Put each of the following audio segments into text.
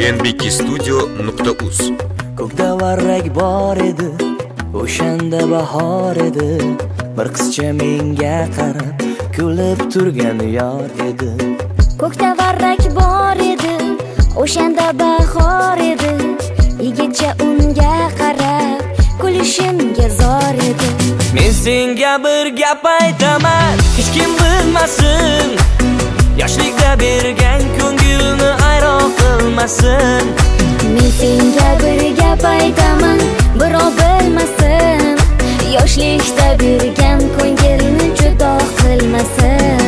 nbkstudio.uz. Ko'kda varrak bor edi, o'shanda bahor edi. Bir qizcha menga qarab kulib turgan yor edi. Ko'kda varrak bor edi, o'shanda bahor edi. Yigitcha unga qarab kulishimga zor edi. Men senga bir gap aytaman, hech kim bilmasin. Yoshlikda bergan ko'ngilni ayron qilmasin. Men senga bir gap aytaman, birov bilmasin. Yoshlikda bergan ko'ngilni judo qilmasin.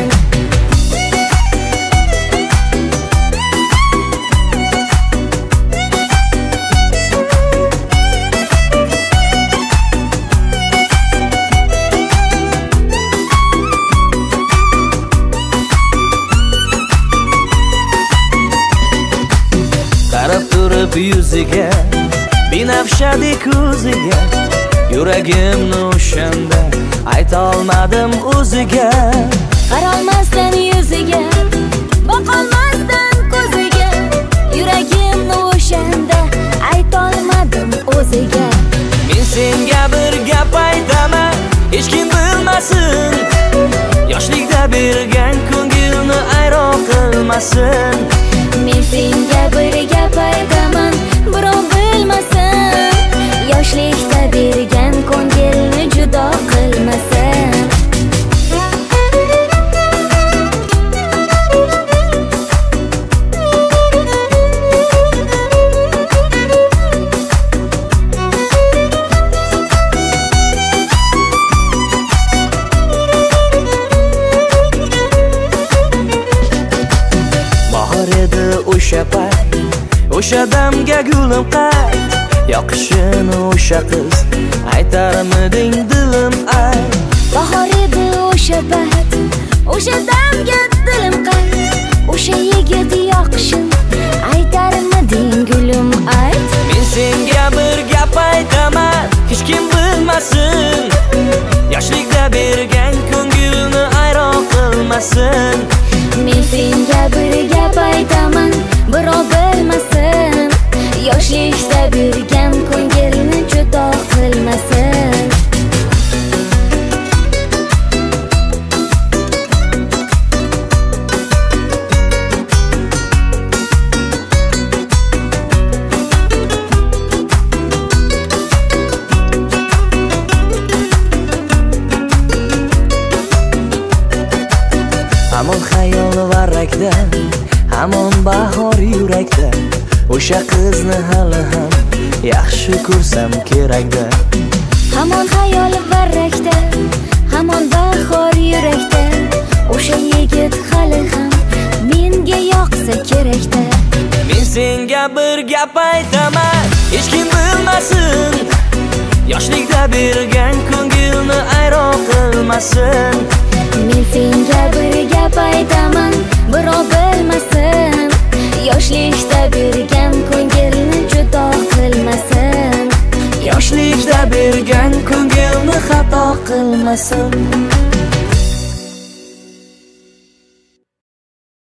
Qarab turib yuziga, binafshadek ko'ziga, yuragimni o'shanda ayta olmadim o'ziga. Qarolmasdan yuziga, boqolmasdan ko'ziga, yuragimni o'shanda ayta olmadim o'ziga. Men senga bir gap aytaman, hech kim bilmasin. Yoshlikda bergan ko'ngilni ayron qilmasin. Men senga bir gap aytaman, birov bilmasin. Yoshlikda bergan ko'ngilni judo qilmasin. Bahor edi o'sha payt, o'sha damga gulim qayt. Yoqishini o'sha qiz aytarmiding dilim ay. Bahor edi o'sha payt, o'sha damga dilim qayt. O'sha yigit yoqishin aytarmiding gulim ayt. Men senga bir gap aytaman, hech kim bilmasin. Yoshlikda bergan ko'ngilni ayron qilmasin. Men senga bir gap aytaman, birov bilmasin. Yoshlikda bergan ko'ngilni judo qilmasin. Hamon xayol varrakda, hamon bahor yurakda. O'sha qizni hali ham yaxshi ko'rsam kerakda. Hamon xayol varrakda, hamon bahor yurakda. O'sha yigit hali ham menga yoqsa kerakda. Men senga bir gap aytaman, hech kim bilmasin. Yoshlikda bergan ko'ngilni ayron qilmasin. Men senga bir gap aytaman, birov bilmasin. Yoshlikda bergan ko'ngilni judo qilmasin. Yoshlikda bergan ko'ngilni xato qilmasin.